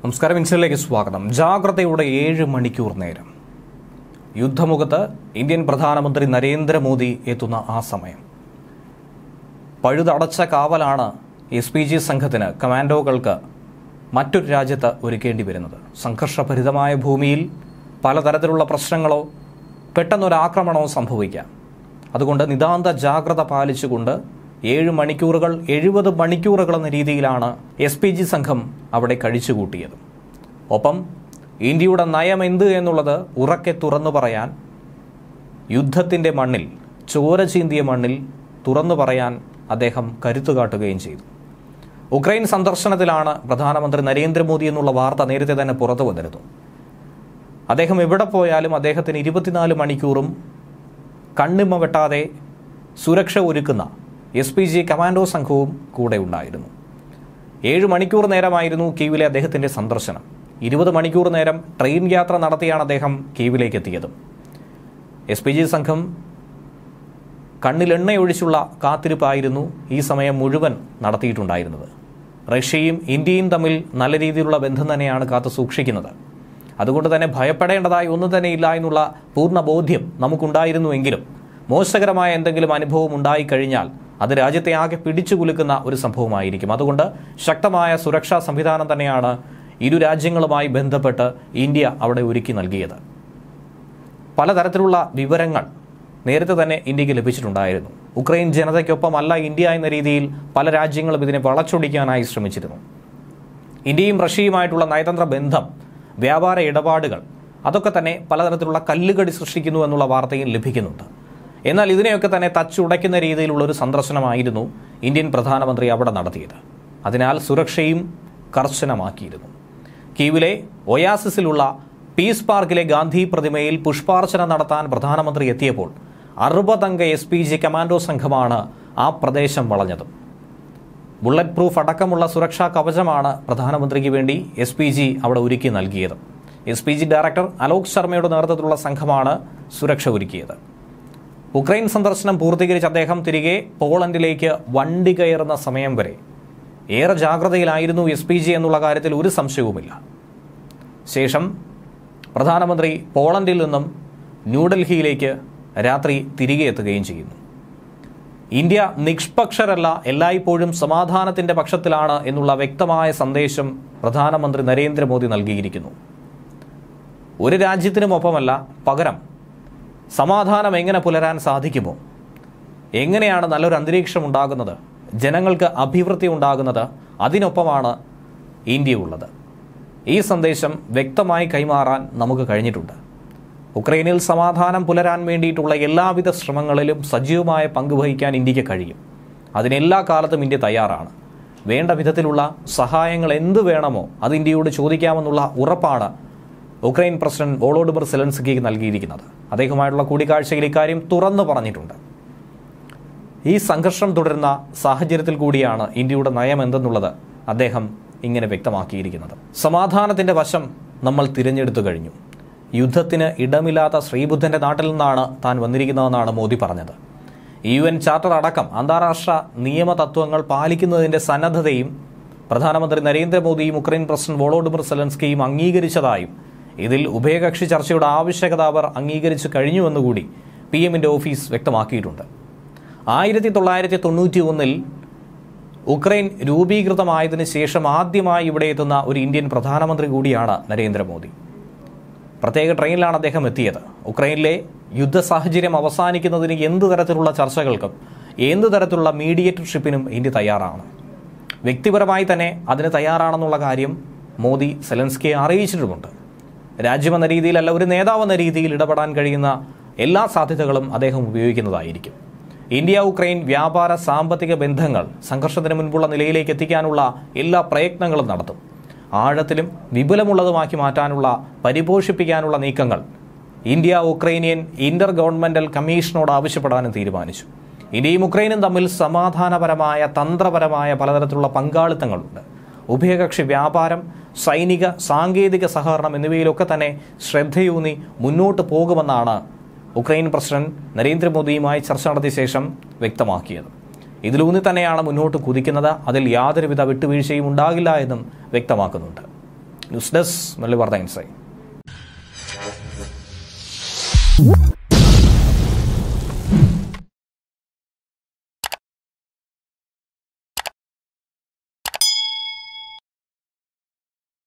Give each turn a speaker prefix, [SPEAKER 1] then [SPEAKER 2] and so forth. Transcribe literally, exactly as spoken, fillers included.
[SPEAKER 1] നമസ്കാരം. ഇൻസിലേക്ക് സ്വാഗതം. ജാഗ്രതയുടെ ഏഴ് മണിക്കൂർ നേരം യുദ്ധമുഖത്ത് ഇന്ത്യൻ പ്രധാനമന്ത്രി നരേന്ദ്രമോദി എത്തുന്ന ആ സമയം പഴുതടച്ച കാവലാണ് എസ് പി ജി സംഘത്തിന്, കമാൻഡോകൾക്ക് മറ്റൊരു രാജ്യത്ത് ഒരുക്കേണ്ടി വരുന്നത്. സംഘർഷഭരിതമായ ഭൂമിയിൽ പലതരത്തിലുള്ള പ്രശ്നങ്ങളോ പെട്ടെന്നൊരാക്രമണമോ സംഭവിക്കാം. അതുകൊണ്ട് നിതാന്ത ജാഗ്രത പാലിച്ചുകൊണ്ട് ഏഴ് മണിക്കൂറുകൾ എഴുപത് മണിക്കൂറുകൾ എന്ന രീതിയിലാണ് എസ് പി ജി സംഘം അവിടെ കഴിച്ചുകൂട്ടിയത്. ഒപ്പം ഇന്ത്യയുടെ നയം എന്ത് എന്നുള്ളത് ഉറക്കെ തുറന്നു പറയാൻ, യുദ്ധത്തിൻ്റെ മണ്ണിൽ, ചോര ചീന്തിയ മണ്ണിൽ തുറന്നു പറയാൻ അദ്ദേഹം കരുത്തു കാട്ടുകയും ചെയ്തു. ഉക്രൈൻ സന്ദർശനത്തിലാണ് പ്രധാനമന്ത്രി നരേന്ദ്രമോദി എന്നുള്ള വാർത്ത നേരത്തെ തന്നെ പുറത്തു വന്നിരുന്നു. അദ്ദേഹം എവിടെ പോയാലും അദ്ദേഹത്തിന് ഇരുപത്തിനാല് മണിക്കൂറും കണ്ണിമ വെട്ടാതെ സുരക്ഷ ഒരുക്കുന്ന എസ് പി ജി കമാൻഡോ സംഘവും കൂടെ ഉണ്ടായിരുന്നു. ഏഴ് മണിക്കൂർ നേരമായിരുന്നു കീവിലെ അദ്ദേഹത്തിൻ്റെ സന്ദർശനം. ഇരുപത് മണിക്കൂർ നേരം ട്രെയിൻ യാത്ര നടത്തിയാണ് അദ്ദേഹം കീവിലേക്ക് എത്തിയത്. എസ് പി ജി സംഘം കണ്ണിലെണ്ണയൊഴിച്ചുള്ള കാത്തിരിപ്പായിരുന്നു ഈ സമയം മുഴുവൻ നടത്തിയിട്ടുണ്ടായിരുന്നത്. റഷ്യയും ഇന്ത്യയും തമ്മിൽ നല്ല രീതിയിലുള്ള ബന്ധം തന്നെയാണ് കാത്തു സൂക്ഷിക്കുന്നത്. അതുകൊണ്ട് തന്നെ ഭയപ്പെടേണ്ടതായി ഒന്നും തന്നെ ഇല്ല എന്നുള്ള പൂർണ്ണ ബോധ്യം നമുക്കുണ്ടായിരുന്നുവെങ്കിലും മോശകരമായ എന്തെങ്കിലും അനുഭവം ഉണ്ടായിക്കഴിഞ്ഞാൽ അത് രാജ്യത്തെ ആകെ പിടിച്ചു കുലുക്കുന്ന ഒരു സംഭവമായിരിക്കും. അതുകൊണ്ട് ശക്തമായ സുരക്ഷാ സംവിധാനം തന്നെയാണ് ഇരു രാജ്യങ്ങളുമായി ബന്ധപ്പെട്ട് ഇന്ത്യ അവിടെ ഒരുക്കി നൽകിയത്. പലതരത്തിലുള്ള വിവരങ്ങൾ നേരത്തെ തന്നെ ഇന്ത്യക്ക് ലഭിച്ചിട്ടുണ്ടായിരുന്നു. ഉക്രൈൻ ജനതയ്ക്കൊപ്പമല്ല ഇന്ത്യ എന്ന രീതിയിൽ പല രാജ്യങ്ങളും ഇതിനെ വളച്ചൊടിക്കാനായി ശ്രമിച്ചിരുന്നു. ഇന്ത്യയും റഷ്യയുമായിട്ടുള്ള നയതന്ത്ര ബന്ധം, വ്യാപാര ഇടപാടുകൾ, അതൊക്കെ തന്നെ പലതരത്തിലുള്ള കല്ലുകടി സൃഷ്ടിക്കുന്നു എന്നുള്ള വാർത്തയും ലഭിക്കുന്നുണ്ട്. എന്നാൽ ഇതിനെയൊക്കെ തന്നെ തച്ചുടയ്ക്കുന്ന രീതിയിലുള്ളൊരു സന്ദർശനമായിരുന്നു ഇന്ത്യൻ പ്രധാനമന്ത്രി അവിടെ നടത്തിയത്. അതിനാൽ സുരക്ഷയും കർശനമാക്കിയിരുന്നു. കീവിലെ ഒയാസിസിലുള്ള പീസ് പാർക്കിലെ ഗാന്ധി പ്രതിമയിൽ പുഷ്പാർച്ചന നടത്താൻ പ്രധാനമന്ത്രി എത്തിയപ്പോൾ അറുപതംഗ എസ് പി ജി കമാൻഡോ സംഘമാണ് ആ പ്രദേശം വളഞ്ഞത്. ബുള്ളറ്റ് പ്രൂഫ് അടക്കമുള്ള സുരക്ഷാ കവചമാണ് പ്രധാനമന്ത്രിക്ക് വേണ്ടി എസ് പി ജി അവിടെ ഒരുക്കി നൽകിയത്. S P G director Alok ശർമ്മയുടെ നേതൃത്വത്തിലുള്ള സംഘമാണ് സുരക്ഷ ഒരുക്കിയത്. ഉക്രൈൻ സന്ദർശനം പൂർത്തീകരിച്ച് അദ്ദേഹം തിരികെ പോളണ്ടിലേക്ക് വണ്ടി കയറുന്ന സമയം വരെ ഏറെ ജാഗ്രതയിലായിരുന്നു എസ് പി ജി എന്നുള്ള കാര്യത്തിൽ ഒരു സംശയവുമില്ല. ശേഷം പ്രധാനമന്ത്രി പോളണ്ടിൽ നിന്നും ന്യൂഡൽഹിയിലേക്ക് രാത്രി തിരികെ എത്തുകയും ചെയ്യുന്നു. ഇന്ത്യ നിഷ്പക്ഷരല്ല, എല്ലായ്പ്പോഴും സമാധാനത്തിൻ്റെ പക്ഷത്തിലാണ് എന്നുള്ള വ്യക്തമായ സന്ദേശം പ്രധാനമന്ത്രി നരേന്ദ്രമോദി നൽകിയിരിക്കുന്നു. ഒരു രാജ്യത്തിനുമൊപ്പമല്ല, പകരം സമാധാനം എങ്ങനെ പുലരാൻ സാധിക്കുമോ, എങ്ങനെയാണ് നല്ലൊരു അന്തരീക്ഷം ഉണ്ടാകുന്നത്, ജനങ്ങൾക്ക് അഭിവൃദ്ധി ഉണ്ടാകുന്നത്, അതിനൊപ്പമാണ് ഇന്ത്യ ഉള്ളത്. ഈ സന്ദേശം വ്യക്തമായി കൈമാറാൻ നമുക്ക് കഴിഞ്ഞിട്ടുണ്ട്. ഉക്രൈനിൽ സമാധാനം പുലരാൻ വേണ്ടിയിട്ടുള്ള എല്ലാവിധ ശ്രമങ്ങളിലും സജീവമായ പങ്കുവഹിക്കാൻ ഇന്ത്യക്ക് കഴിയും. അതിനെല്ലാ കാലത്തും ഇന്ത്യ തയ്യാറാണ്. വേണ്ട വിധത്തിലുള്ള സഹായങ്ങൾ എന്ത് വേണമോ അത് ഇന്ത്യയോട് ചോദിക്കാമെന്നുള്ള ഉറപ്പാണ് ഉക്രൈൻ പ്രസിഡന്റ് വോളോഡിമർ സെലൻസ്കിക്ക് നൽകിയിരിക്കുന്നത്. അദ്ദേഹവുമായിട്ടുള്ള കൂടിക്കാഴ്ചയിൽ ഇക്കാര്യം തുറന്നു പറഞ്ഞിട്ടുണ്ട്. ഈ സംഘർഷം തുടരുന്ന സാഹചര്യത്തിൽ കൂടിയാണ് ഇന്ത്യയുടെ നയം എന്തെന്നുള്ളത് അദ്ദേഹം ഇങ്ങനെ വ്യക്തമാക്കിയിരിക്കുന്നത്. സമാധാനത്തിൻ്റെ വശം നമ്മൾ തിരഞ്ഞെടുത്തു കഴിഞ്ഞു. യുദ്ധത്തിന് ഇടമില്ലാത്ത ശ്രീബുദ്ധൻ്റെ നാട്ടിൽ നിന്നാണ് താൻ വന്നിരിക്കുന്നതെന്നാണ് മോദി പറഞ്ഞത്. യു എൻ ചാർട്ടർ അടക്കം അന്താരാഷ്ട്ര നിയമ തത്വങ്ങൾ പാലിക്കുന്നതിൻ്റെ സന്നദ്ധതയും പ്രധാനമന്ത്രി നരേന്ദ്രമോദിയും ഉക്രൈൻ പ്രസിഡന്റ് വോളോഡിമർ സെലൻസ്കിയും അംഗീകരിച്ചതായും ഇതിൽ ഉഭയകക്ഷി ചർച്ചയുടെ ആവശ്യകത അവർ അംഗീകരിച്ചു കഴിഞ്ഞുവെന്നുകൂടി പി എമ്മിൻ്റെ ഓഫീസ് വ്യക്തമാക്കിയിട്ടുണ്ട്. ആയിരത്തി തൊള്ളായിരത്തി തൊണ്ണൂറ്റി ഒന്നിൽ ഉക്രൈൻ രൂപീകൃതമായതിനു ശേഷം ആദ്യമായി ഇവിടെ എത്തുന്ന ഒരു ഇന്ത്യൻ പ്രധാനമന്ത്രി കൂടിയാണ് നരേന്ദ്രമോദി. പ്രത്യേക ട്രെയിനിലാണ് അദ്ദേഹം എത്തിയത്. ഉക്രൈനിലെ യുദ്ധ സാഹചര്യം അവസാനിക്കുന്നതിന് എന്ത് തരത്തിലുള്ള ചർച്ചകൾക്കും എന്ത് തരത്തിലുള്ള മീഡിയേറ്റർഷിപ്പിനും ഇന്ത്യ തയ്യാറാണ്. വ്യക്തിപരമായി തന്നെ അതിന് തയ്യാറാണെന്നുള്ള കാര്യം മോദി സെലൻസ്കിയെ അറിയിച്ചിട്ടുമുണ്ട്. രാജ്യമെന്ന രീതിയിലല്ല, ഒരു നേതാവെന്ന രീതിയിൽ ഇടപെടാൻ കഴിയുന്ന എല്ലാ സാധ്യതകളും അദ്ദേഹം ഉപയോഗിക്കുന്നതായിരിക്കും. ഇന്ത്യ ഉക്രൈൻ വ്യാപാര സാമ്പത്തിക ബന്ധങ്ങൾ സംഘർഷത്തിന് മുൻപുള്ള നിലയിലേക്ക് എത്തിക്കാനുള്ള എല്ലാ പ്രയത്നങ്ങളും നടത്തും. ആഴത്തിലും വിപുലമുള്ളതുമാക്കി മാറ്റാനുള്ള, പരിപോഷിപ്പിക്കാനുള്ള നീക്കങ്ങൾ ഇന്ത്യ ഉക്രൈനിയൻ ഇന്റർ ഗവൺമെന്റൽ കമ്മീഷനോട് ആവശ്യപ്പെടാനും തീരുമാനിച്ചു. ഇന്ത്യയും ഉക്രൈനും തമ്മിൽ സമാധാനപരമായ, തന്ത്രപരമായ പലതരത്തിലുള്ള പങ്കാളിത്തങ്ങളുണ്ട്. ഉഭയകക്ഷി വ്യാപാരം, സൈനിക, സാങ്കേതിക സഹകരണം എന്നിവയിലൊക്കെ തന്നെ ശ്രദ്ധയൂന്നി മുന്നോട്ട് പോകുമെന്നാണ് ഉക്രൈൻ പ്രസിഡന്റ് നരേന്ദ്രമോദിയുമായി ചർച്ച നടത്തിയ ശേഷം വ്യക്തമാക്കിയത്. ഇതിലൂന്നി തന്നെയാണ് മുന്നോട്ട് കുതിക്കുന്നത്. അതിൽ യാതൊരുവിധ വിട്ടുവീഴ്ചയും ഉണ്ടാകില്ല എന്നും വ്യക്തമാക്കുന്നുണ്ട്. ന്യൂസ് ഡെസ്ക് മലയാളി വാർത്ത ഇൻസൈറ്റ്.